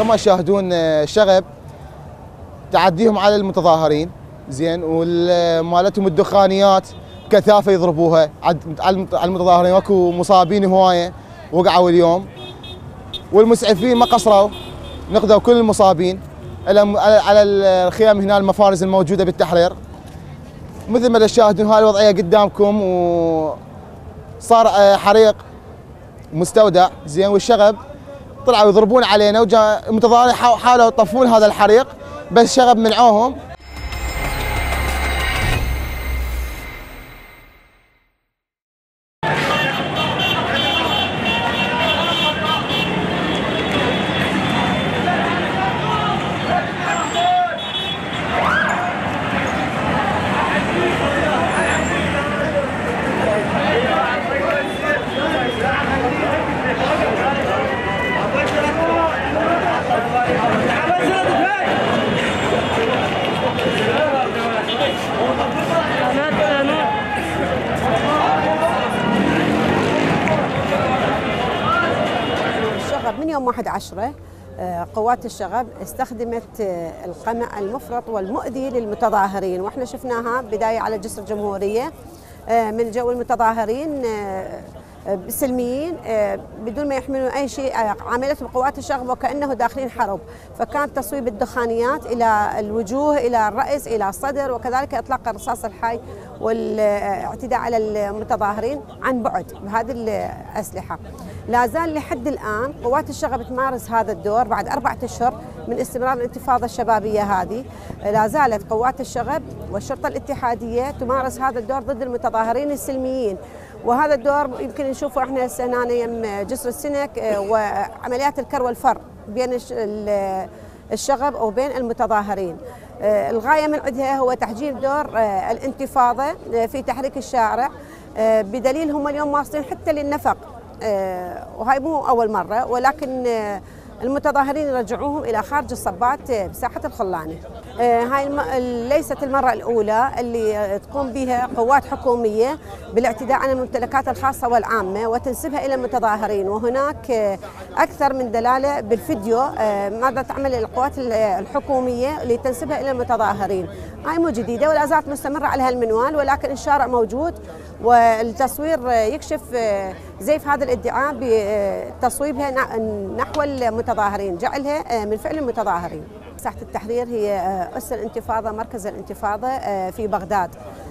كما تشاهدون شغب تعديهم على المتظاهرين زين، ومالتهم الدخانيات كثافه يضربوها على المتظاهرين، واكو مصابين هوايه وقعوا اليوم، والمسعفين ما قصروا نقذوا كل المصابين على الخيام هنا المفارز الموجوده بالتحرير. مثل ما تشاهدون هاي الوضعيه قدامكم، وصار حريق مستودع زين، والشغب طلعوا يضربون علينا، وجاء المتظاهرين حاولوا يطفون هذا الحريق بس الشغب منعوهم. من يوم 1/10 قوات الشغب استخدمت القمع المفرط والمؤذي للمتظاهرين، واحنا شفناها بدايه على جسر الجمهوريه من جو المتظاهرين سلميين بدون ما يحملون اي شيء، عاملتهم قوات الشغب وكانه داخلين حرب، فكان تصويب الدخانيات الى الوجوه، الى الراس، الى الصدر، وكذلك اطلاق الرصاص الحي والاعتداء على المتظاهرين عن بعد بهذه الاسلحه. لا زال لحد الان قوات الشغب تمارس هذا الدور بعد 4 أشهر من استمرار الانتفاضه الشبابيه هذه، لا زالت قوات الشغب والشرطه الاتحاديه تمارس هذا الدور ضد المتظاهرين السلميين، وهذا الدور يمكن نشوفه احنا هنا يم جسر السنك وعمليات الكر والفر بين الشغب وبين المتظاهرين. الغايه من عندها هو تحجيم دور الانتفاضه في تحريك الشارع، بدليل هم اليوم واصلين حتى للنفق، وهي مو اول مره، ولكن المتظاهرين يرجعوهم الى خارج الصبات بساحه الخلاني. هاي ليست المره الاولى اللي تقوم بها قوات حكوميه بالاعتداء على الممتلكات الخاصه والعامه وتنسبها الى المتظاهرين، وهناك اكثر من دلاله بالفيديو ماذا تعمل القوات الحكوميه لتنسبها الى المتظاهرين. هاي مو جديده ولا زالت مستمره على هالمنوال، ولكن الشارع موجود والتصوير يكشف زيف هذا الادعاء بتصويبها نحو المتظاهرين، جعلها من فعل المتظاهرين. ساحة التحرير هي أس الانتفاضة، مركز الانتفاضة في بغداد.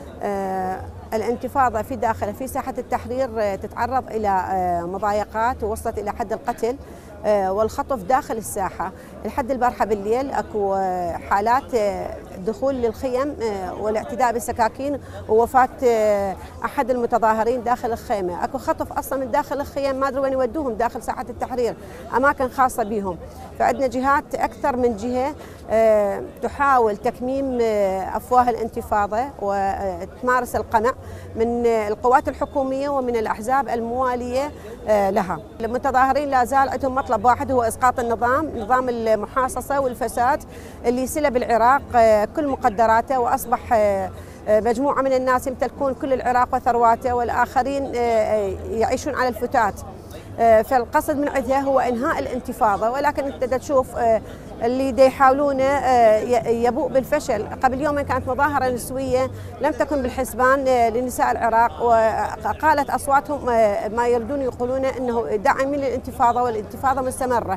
الانتفاضة في داخل في ساحة التحرير تتعرض إلى مضايقات ووصلت إلى حد القتل والخطف داخل الساحة. لحد البارحة بالليل اكو حالات دخول للخيم والاعتداء بالسكاكين ووفاة احد المتظاهرين داخل الخيمة، اكو خطف اصلا من داخل الخيم ما ادري وين يودوهم داخل ساحة التحرير، اماكن خاصة بهم. فعندنا جهات اكثر من جهة تحاول تكميم افواه الانتفاضة وتمارس القمع من القوات الحكومية ومن الاحزاب الموالية لها. المتظاهرين لا زال عندهم مطلب واحد هو اسقاط نظام المحاصصة والفساد اللي سلب العراق كل مقدراته، واصبح مجموعة من الناس يمتلكون كل العراق وثرواته والآخرين يعيشون على الفتات. فالقصد من عندها هو إنهاء الانتفاضة، ولكن أنت تشوف اللي دا يحاولون يبوء بالفشل. قبل يومين كانت مظاهرة نسوية لم تكن بالحسبان لنساء العراق، وقالت أصواتهم ما يردون يقولون أنه داعمين للانتفاضة والانتفاضة مستمرة.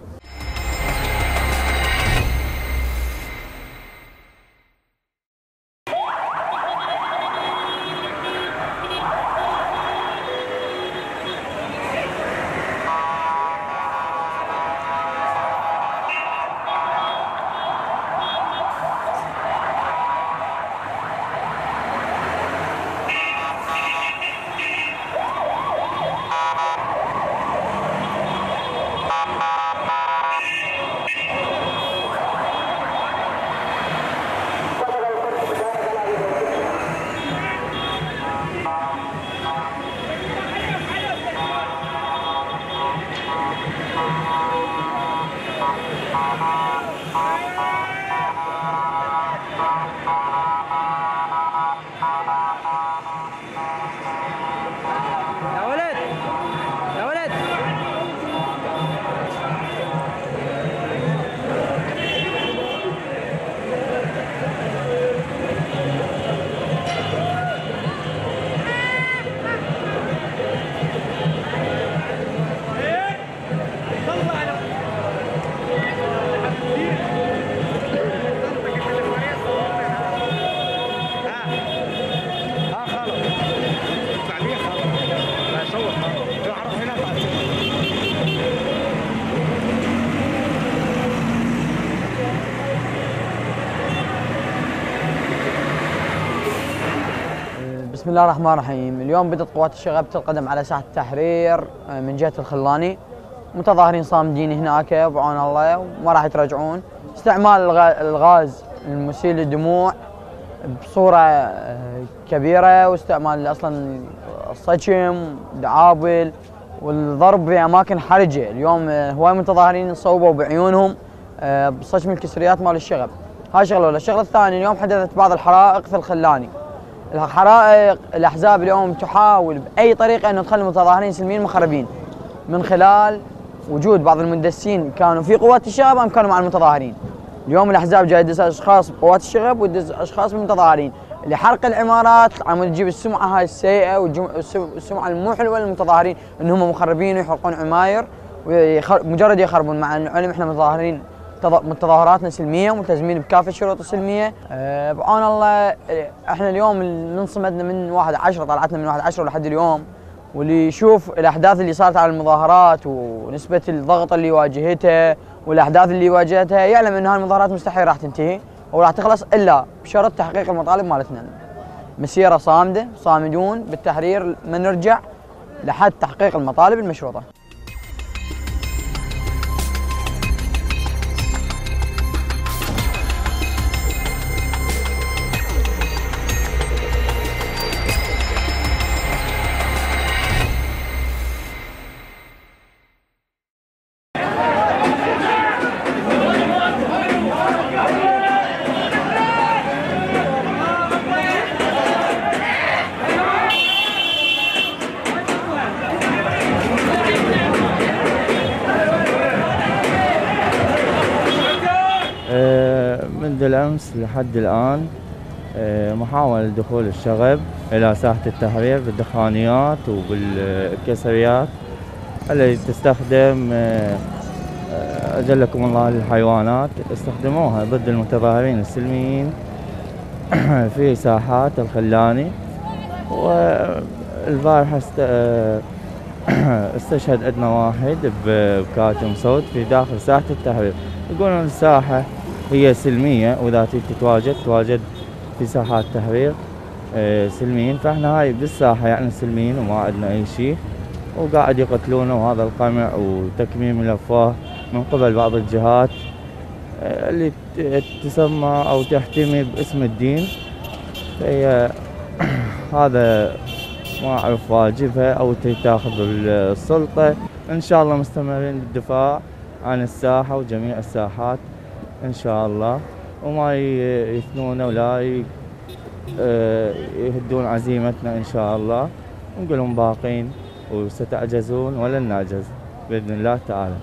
بسم الله الرحمن الرحيم. اليوم بدأت قوات الشغب تتقدم على ساحة التحرير من جهة الخلاني. متظاهرين صامدين هناك بعون الله وما راح يتراجعون. استعمال الغاز المسيل للدموع بصورة كبيرة، واستعمال أصلا الصجم دعابل والضرب في أماكن حرجة. اليوم هواي متظاهرين صوبوا بعيونهم بصجم الكسريات مال الشغب. هاي شغلة. ولا الشغلة الثانية، اليوم حدثت بعض الحرائق في الخلاني. الحرائق الأحزاب اليوم تحاول بأي طريقة أن تخلي المتظاهرين سلميين مخربين من خلال وجود بعض المندسين كانوا في قوات الشغب أم كانوا مع المتظاهرين. اليوم الأحزاب جاي تدس أشخاص بقوات الشغب وتدس أشخاص بالمتظاهرين لحرق العمارات، عم تجيب السمعة هاي السيئة والسمعة المو حلوة للمتظاهرين أنهم مخربين ويحرقون عماير مجرد يخربون، مع أن العلم إحنا متظاهرين تظاهراتنا سلميه وملتزمين بكافه الشروط السلميه. بعون الله احنا اليوم من صمدنا من 1/10، طلعتنا من 1/10 لحد اليوم، واللي يشوف الاحداث اللي صارت على المظاهرات ونسبه الضغط اللي واجهتها والاحداث اللي واجهتها يعلم ان هاي المظاهرات مستحيل راح تنتهي وراح تخلص الا بشرط تحقيق المطالب مالتنا. مسيره صامده، صامدون بالتحرير ما نرجع لحد تحقيق المطالب المشروطه. منذ الأمس لحد الآن محاولة دخول الشغب إلى ساحة التحرير بالدخانيات وبالكسريات التي تستخدم أجلكم الله للحيوانات، استخدموها ضد المتظاهرين السلميين في ساحات الخلاني. والبارحة استشهد عندنا واحد بكاتم صوت في داخل ساحة التحرير. يقولون الساحة هي سلمية وإذا تواجد في ساحات التحرير سلميين، فاحنا هاي بالساحة يعني سلميين وما عندنا أي شيء، وقاعد يقتلونا. وهذا القمع وتكميم الأفواه من قبل بعض الجهات اللي تسمى أو تحتمي باسم الدين، فهي هذا ما أعرف واجبها أو تاخذ السلطة. إن شاء الله مستمرين بالدفاع عن الساحة وجميع الساحات إن شاء الله، وما يثنون ولا يهدون عزيمتنا إن شاء الله، ونقول لهم باقين وستعجزون ولن نعجز بإذن الله تعالى.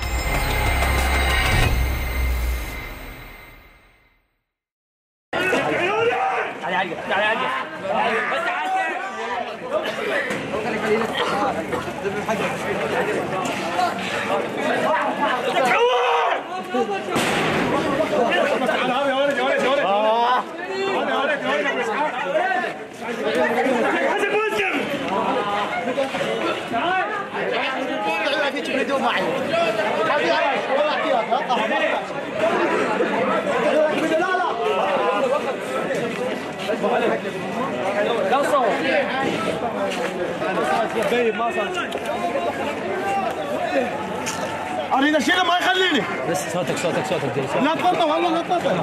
اريد اشيله ما يخليني. بس صوتك لا تفضل والله لا تفضل.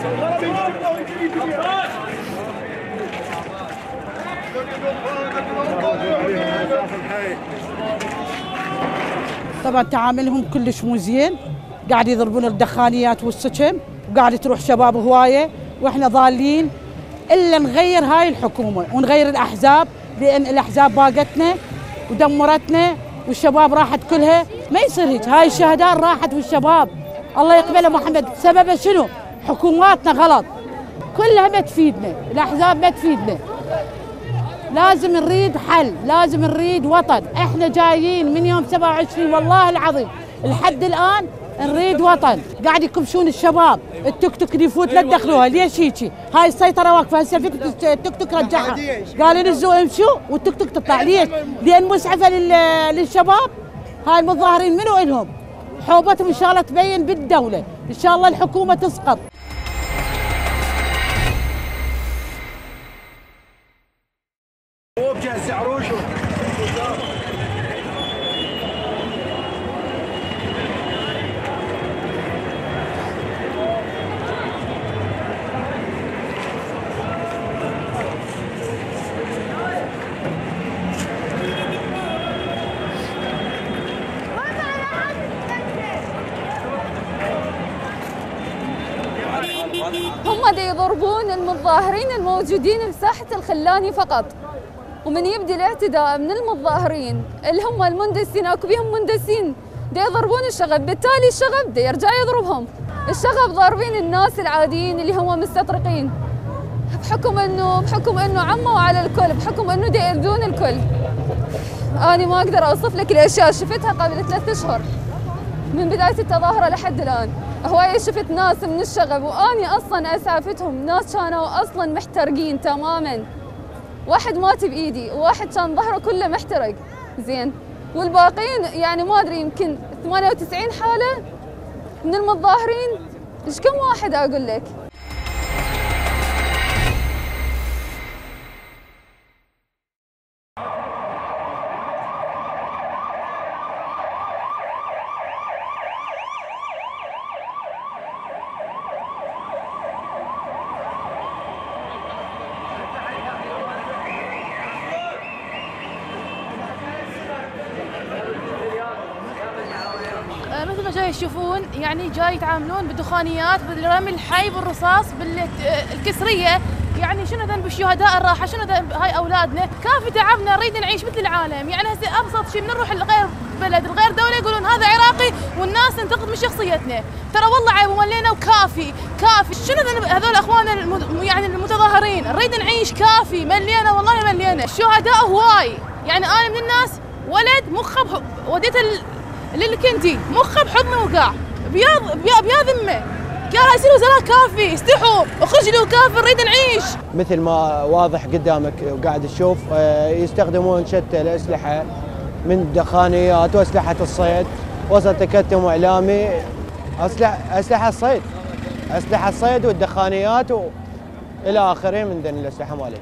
طبعا تعاملهم كلش مو زين، قاعد يضربون الدخانيات والسكم، وقاعد تروح شباب هوايه، واحنا ضالين الا نغير هاي الحكومه ونغير الاحزاب، لان الاحزاب باقتنا ودمرتنا والشباب راحت كلها. ما يصير هيك، هاي الشهداء راحت والشباب الله يقبله محمد. سببه شنو؟ حكوماتنا غلط كلها ما تفيدنا، الاحزاب ما تفيدنا. لازم نريد حل، لازم نريد وطن. احنا جايين من يوم 27 والله العظيم لحد الان نريد وطن. قاعد يكبشون الشباب، التوك توك اللي يفوت لا تدخلوها. ليش هيجي؟ هاي السيطره واقفه هسه فيك التوك توك رجعها. قالوا نزوا امشوا والتوك توك تطلع. ليش؟ لان مسعفه للشباب. هاي المتظاهرين منو الهم؟ حوبتهم ان شاء الله تبين بالدوله، ان شاء الله الحكومه تسقط. هسه عروش. هم دي يضربون المتظاهرين الموجودين بساحة الخلاني فقط، ومن يبدي الاعتداء من المتظاهرين اللي هم المندسين اكو بيهم مندسين دي يضربون الشغب، بالتالي الشغب دي يرجع يضربهم. الشغب ضاربين الناس العاديين اللي هم مستطرقين بحكم انه عموا على الكل، بحكم انه دي يأذون الكل. انا ما اقدر اوصف لك الاشياء شفتها قبل 3 اشهر من بداية التظاهرة لحد الآن. هواية شفت ناس من الشغب وأني أصلاً أسعفتهم، ناس كانوا أصلاً محترقين تماماً. واحد مات بإيدي وواحد كان ظهره كله محترق زين، والباقيين يعني ما أدري يمكن 98 حالة من المتظاهرين. إيش كم واحد أقول لك؟ مثل ما جاي يشوفون يعني جاي يتعاملون بالدخانيات، بالرمي الحي، بالرصاص، بالكسريه. يعني شنو ذنب الشهداء الراحه؟ شنو ذنب هاي اولادنا؟ كافي تعبنا، نريد نعيش مثل العالم. يعني هسه ابسط شيء بنروح لغير بلد لغير دوله يقولون هذا عراقي والناس تنتقد من شخصيتنا. ترى والله عيب وملينا وكافي كافي. شنو ذنب هذول اخواننا يعني المتظاهرين؟ نريد نعيش كافي، ملينا والله ملينا. الشهداء هواي. يعني انا من الناس ولد مخه وديته للكندي مخه بحضنه وقع بيا ذمه. قال يصير وزراء كافي، استحوا اخرج له كافي، نريد نعيش. مثل ما واضح قدامك وقاعد تشوف يستخدمون شتى الاسلحه من الدخانيات واسلحه الصيد، وسط تكتم اعلامي، اسلحه الصيد والدخانيات الى اخره من ذن الاسلحه مالتهم.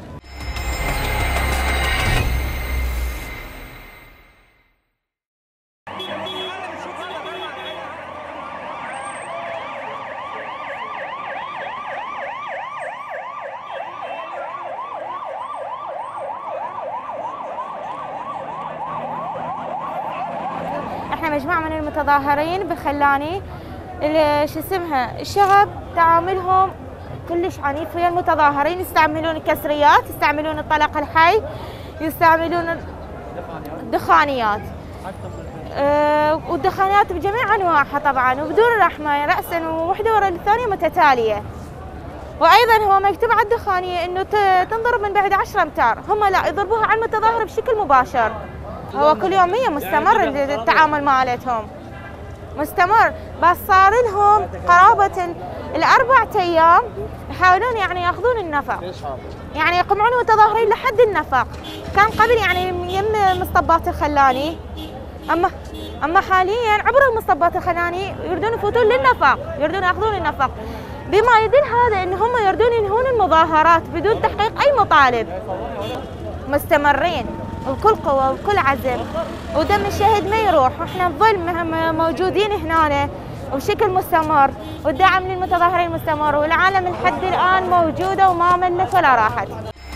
احنا مجموعة من المتظاهرين بخلاني شو اسمها الشغب تعاملهم كلش عنيف ويا المتظاهرين، يستعملون الكسريات، يستعملون الطلق الحي، يستعملون الدخانيات. والدخانيات بجميع انواعها طبعا وبدون رحمه، راسا وحده ورا الثانيه متتاليه. وايضا هو مكتوب على الدخانيه انه تنضرب من بعد 10 امتار، هم لا يضربوها على المتظاهر بشكل مباشر. هو كل يوميا مستمر التعامل مالتهم مستمر، بس صار لهم قرابه ال4 ايام يحاولون يعني ياخذون النفق، يعني يقمعون المتظاهرين لحد النفق. كان قبل يعني يم مصطبات الخلاني، اما حاليا عبر المصطبات الخلاني يريدون يفوتون للنفق، يريدون ياخذون النفق، بما يدل هذا ان هم يريدون ينهون المظاهرات بدون تحقيق اي مطالب. مستمرين وبكل قوة وبكل عزم، ودم الشهيد ما يروح، واحنا نظل موجودين هنا وبشكل مستمر، والدعم للمتظاهرين مستمر، والعالم لحد الآن موجودة وما ملت ولا راحت.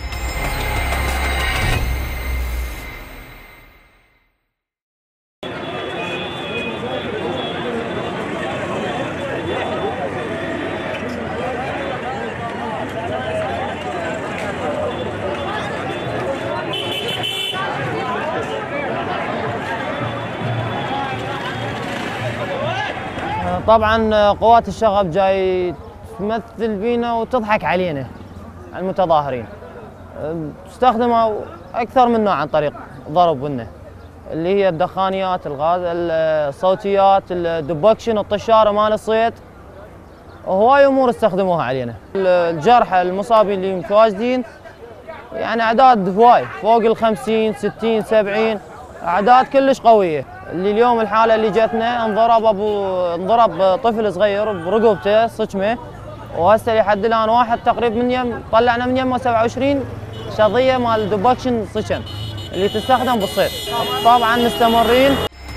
طبعا قوات الشغب جاي تمثل بينا وتضحك علينا على المتظاهرين. استخدموا اكثر من نوع عن طريق ضرب بنا، اللي هي الدخانيات، الغاز، الصوتيات، الدبكشن، الطشاره مال الصيد، وهواي امور استخدموها علينا. الجرحى المصابين اللي متواجدين يعني اعداد هواي فوق ال50 60 70، اعداد كلش قويه. اللي اليوم الحاله اللي جتنا انضرب طفل صغير برقبته صجمه، وهسه لحد الان واحد تقريبا من يم طلعنا من يمه 27 شظيه مال دبكشن سكن اللي تستخدم بالصيد. طبعا مستمرين.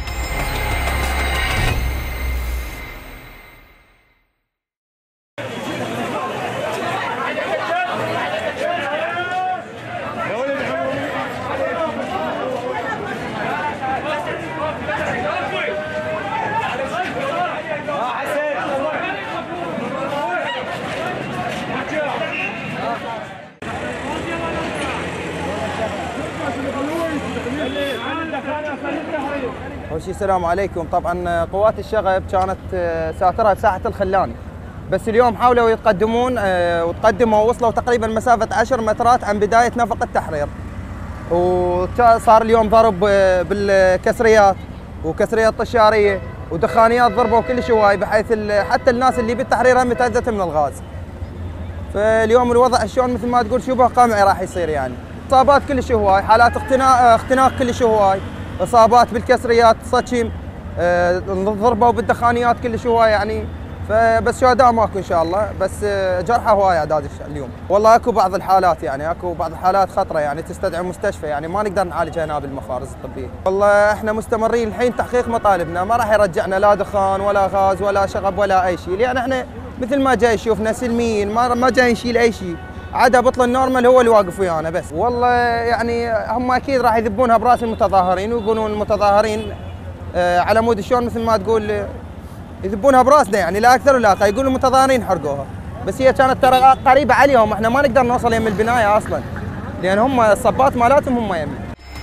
أول شيء السلام عليكم. طبعا قوات الشغب كانت ساترها بساحة الخلاني، بس اليوم حاولوا يتقدمون وتقدموا ووصلوا تقريبا مسافة 10 مترات عن بداية نفق التحرير، وصار اليوم ضرب بالكسريات وكسريات طشارية ودخانيات ضربوا كل هواي، بحيث حتى الناس اللي بالتحرير هم تأذت من الغاز. فاليوم الوضع شلون مثل ما تقول شبه قمعي راح يصير، يعني اصابات كلش هواي، حالات اختناق كلش هواي، اصابات بالكسريات صدشم، ضربوا بالدخانيات كلش هواي يعني. فبس شهداء ماكو ان شاء الله، بس جرحى هواي اعداد اليوم. والله اكو بعض الحالات، يعني اكو بعض الحالات خطره يعني تستدعي مستشفى، يعني ما نقدر نعالجها هنا بالمفارز الطبيه. والله احنا مستمرين الحين تحقيق مطالبنا، ما راح يرجعنا لا دخان ولا غاز ولا شغب ولا اي شيء، لان احنا مثل ما جاي يشوفنا سلميين، ما جاي نشيل اي شيء. عدا بطل النورمال هو اللي واقف ويانا بس. والله يعني هم اكيد راح يذبونها براس المتظاهرين ويقولون المتظاهرين على مود شلون مثل ما تقول يذبونها براسنا، يعني لا اكثر ولا اقل. يقولوا المتظاهرين حرقوها، بس هي كانت ترى قريبه عليهم، احنا ما نقدر نوصل يم البنايه اصلا، لان هم الصبات مالاتهم هم يمي.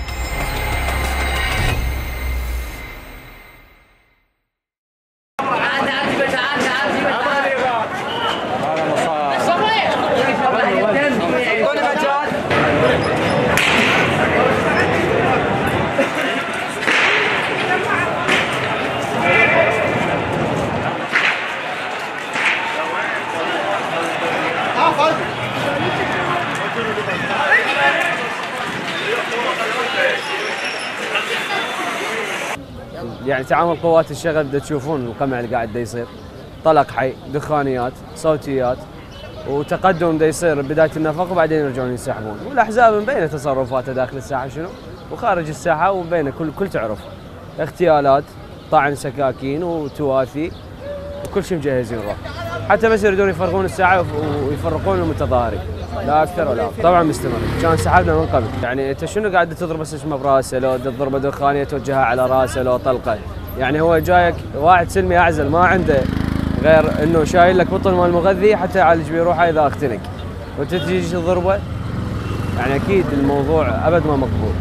يعني تعامل قوات الشغب تشوفون القمع اللي قاعد يصير، طلق حي، دخانيات، صوتيات، وتقدم يصير بدايه النفق وبعدين يرجعون ينسحبون، والاحزاب مبينه تصرفاتها داخل الساحه شنو وخارج الساحه، ومبينه كل تعرف اغتيالات، طعن سكاكين وتواثي وكل شيء مجهزين له، حتى بس يريدون يفرغون الساحه ويفرقون المتظاهرين، لا اكثر ولا أقل. طبعا مستمر، كان سحبنا من قبل. يعني انت شنو قاعد تضرب اسمه براسه، لو تضربه دخانيه توجهها على راسه، لو طلقه، يعني هو جايك واحد سلمي اعزل ما عنده غير انه شايل لك بطل مال مغذي حتى يعالج بيه روحه اذا اختنق، وانت تجي تضربه، يعني اكيد الموضوع ابد ما مقبول.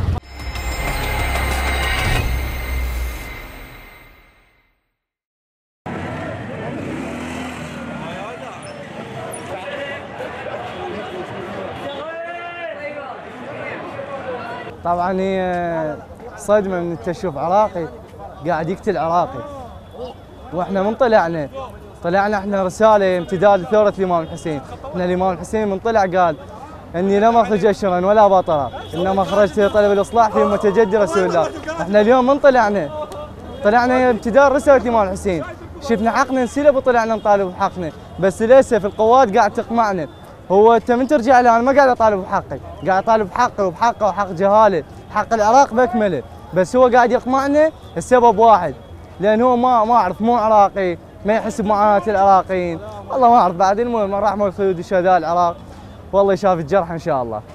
طبعا هي صدمه من التشوف عراقي قاعد يقتل عراقي، واحنا من طلعنا احنا رساله امتداد لثوره الامام الحسين. احنا الامام الحسين من طلع قال اني لم اخرج اشرا ولا بطرا، انما خرجت لطلب الاصلاح في متجدد رسول الله. احنا اليوم من طلعنا امتداد رساله الامام الحسين، شفنا حقنا نسلب وطلعنا نطالب بحقنا، بس للاسف القوات قاعد تقمعنا. هو انت من ترجع لي انا ما قاعد اطالب بحقي، قاعد اطالب بحقي وبحقه وحق جهاله، حق العراق باكمله، بس هو قاعد يقمعنا السبب واحد، لان هو ما اعرف مو عراقي، ما يحس بمعاناه العراقيين، والله ما اعرف بعد. المهم الرحمه والخلود شهداء العراق، والله يشافي الجرح ان شاء الله.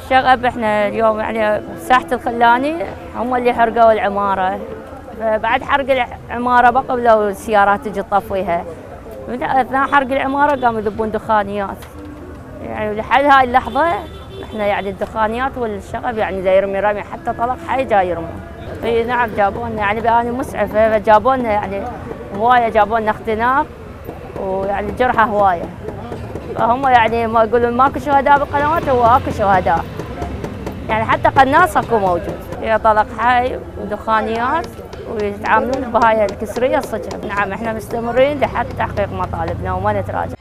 الشغب احنا اليوم يعني ساحة الخلاني هم اللي حرقوا العمارة، فبعد حرق العمارة بقوا لو السيارات تجي تطفيها، اثناء حرق العمارة قاموا يذبون دخانيات. يعني لحد هاي اللحظة احنا يعني الدخانيات والشغب يعني دا يرمي رمي، حتى طلق حي جاي يرمون. اي نعم جابوا لنا، يعني انا مسعفة، فجابوا لنا يعني هواية، جابوا لنا اختناق ويعني جرحى هواية. فهم يعني ما يقولون ماكو شهداء بالقنوات، هو اكو شهداء. يعني حتى قناص اكو موجود، هي طلق حي ودخانيات ويتعاملون بهاي الكسرية الصجب. نعم احنا مستمرين لحد تحقيق مطالبنا وما نتراجع.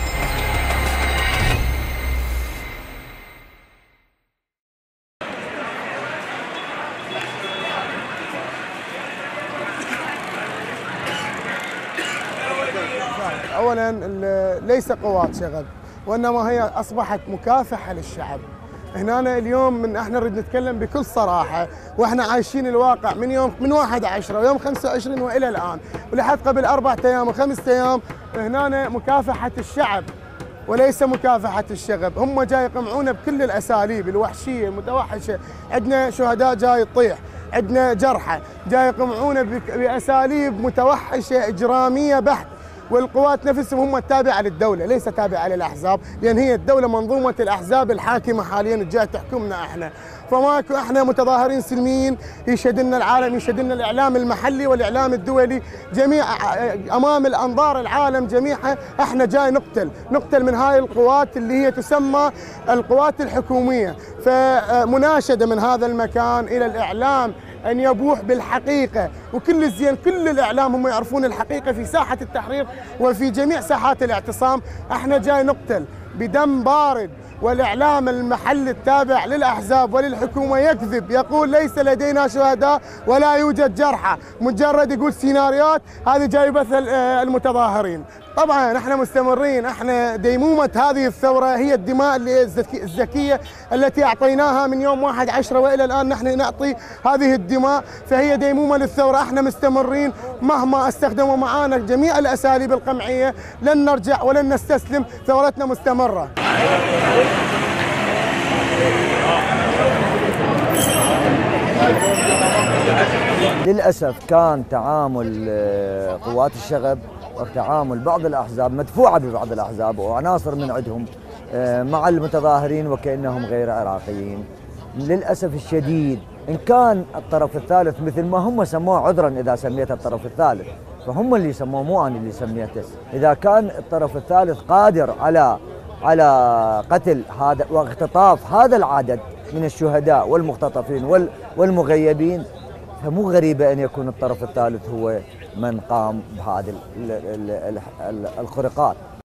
اولا ليس قوات شغب، وانما هي اصبحت مكافحه للشعب. هنا اليوم من احنا نريد نتكلم بكل صراحه، واحنا عايشين الواقع من 1/10 ويوم 25 والى الان، ولحد قبل 4 ايام و5 ايام هنا مكافحه الشعب وليس مكافحه الشغب. هم جاي يقمعونا بكل الاساليب الوحشيه المتوحشه، عندنا شهداء جاي تطيح، عندنا جرحى جاي يقمعونا باساليب متوحشه اجراميه بحت. والقوات نفسهم هم التابعه للدوله، ليس تابعه للاحزاب، لان هي الدوله منظومه الاحزاب الحاكمه حاليا الجاي تحكمنا احنا. فماكو احنا متظاهرين سلميين يشهد لنا العالم، يشهد لنا الاعلام المحلي والاعلام الدولي، جميع امام الانظار العالم جميعها احنا جاي نقتل من هاي القوات اللي هي تسمى القوات الحكوميه. فمناشده من هذا المكان الى الاعلام أن يبوح بالحقيقة، وكل الزين كل الإعلام هم يعرفون الحقيقة في ساحة التحرير وفي جميع ساحات الاعتصام. احنا جاي نقتل بدم بارد، والإعلام المحلي التابع للأحزاب وللحكومة يكذب، يقول ليس لدينا شهداء ولا يوجد جرحى، مجرد يقول سيناريوهات هذه جاي يبث المتظاهرين. طبعا احنا مستمرين، احنا ديمومة هذه الثورة هي الدماء الزكية التي اعطيناها من يوم 1/10 والى الان نحن نعطي هذه الدماء، فهي ديمومة للثورة. احنا مستمرين مهما استخدموا معانا جميع الاساليب القمعية، لن نرجع ولن نستسلم، ثورتنا مستمرة. للأسف كان تعامل قوات الشغب وتعامل بعض الأحزاب مدفوعة ببعض الأحزاب وعناصر من عندهم مع المتظاهرين وكأنهم غير عراقيين. للأسف الشديد إن كان الطرف الثالث مثل ما هم سموه، عذرا إذا سميته الطرف الثالث، فهم اللي سموه مو أنا اللي سميته. إذا كان الطرف الثالث قادر على قتل هذا واختطاف هذا العدد من الشهداء والمختطفين والمغيبين، فمو غريبة أن يكون الطرف الثالث هو من قام بهذه الخرقات.